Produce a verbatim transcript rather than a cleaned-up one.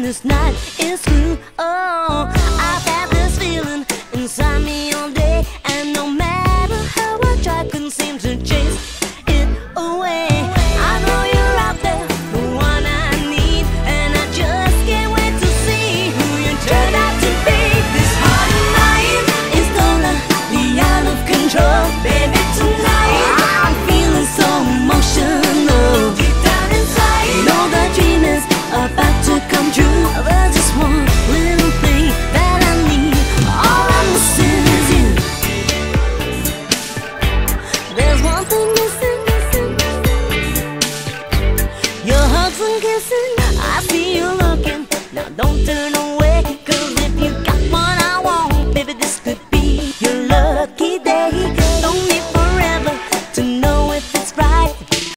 this night is through. Oh, I've had this feeling inside me all day, and no matter how I try, couldn't seem to chase it away. I know you're out there, the one I need, and I just can't wait to see who you turn out to be. This heart of mine is totally out of control, baby. Tonight I'm feeling so emotional. Deep down inside, you know the dream is about to come true. There's just one little thing that I need. All I'm missing is you. There's one thing missing, missing. Your hugs and kissing. I see you looking. Now don't turn